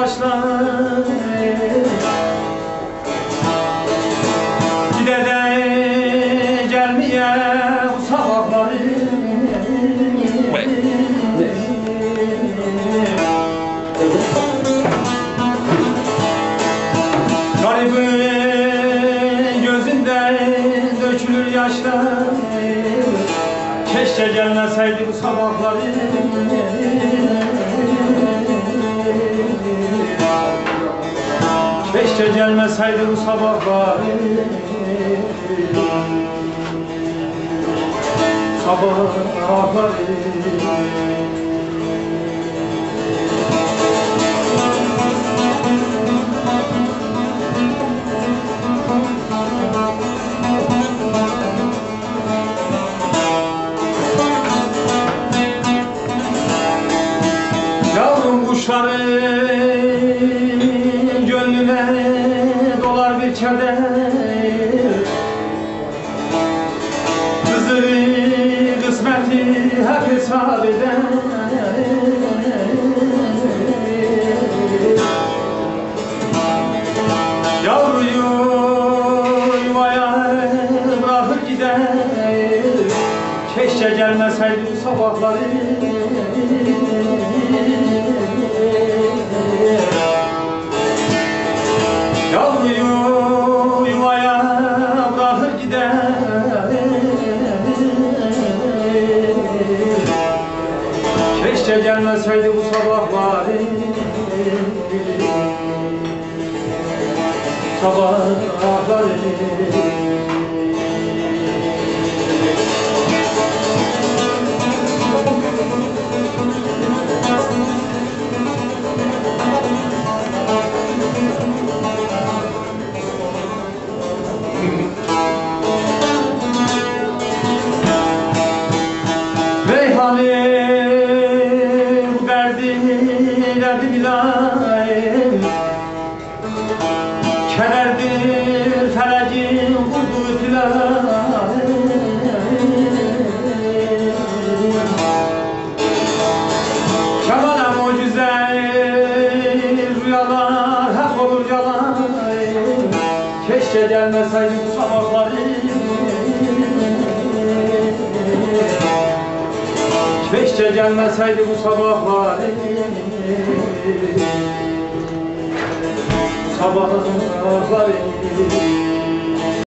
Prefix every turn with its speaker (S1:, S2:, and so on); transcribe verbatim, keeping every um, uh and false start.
S1: yaşlar Gider de gelmeye bu sabahları Garibin gözünden dökülür yaşlar Keşke gelmeseydi bu sabahları Keşke gelmeseydi bu sabahları Sabahları Yavrum kuşların gönlüne dolar bir keder Kızı kısmeti hep hesap eder Yavruyu yuvaya bırakır gider Keşke gelmeseydi bu sabahları Yavruyu yuvaya bırakır gider Keşke gelmeseydi bu sabahları Sabahları Reyhani bu derdin derdi bilayim Kederdir felekin kurduğu filayim Kemale mucize rüyalar hep olur yalan Keşke gelmeseydi bu sabahları Keşke gelmeseydi bu sabahları Sabahları